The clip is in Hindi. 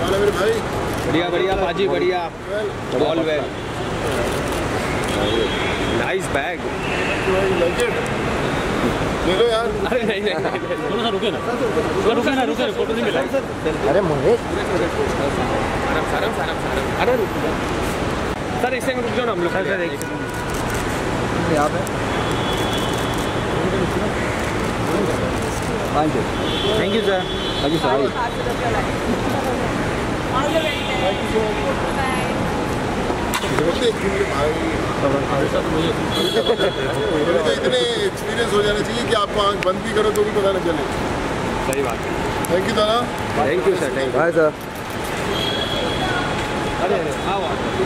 मेरे भाई। बढ़िया बढ़िया पाजी बढ़िया। All well. Nice bag. ले लो यार। अरे नहीं नहीं थोड़ा सा रुके ना फोटो नहीं मिला। अरे मोहे अरे सर एक सेकंड रुक जाओ ना हम लोग। सर यहाँ पे thank you sir. Thank you sir. इतने एक्सपीरियंस हो जाना चाहिए कि आपको आँख बंद भी करो तो भी पता न चले। सही बात है। थैंक यू दादा। Thank you sir. Thank you. Bye sir. अरे आओ।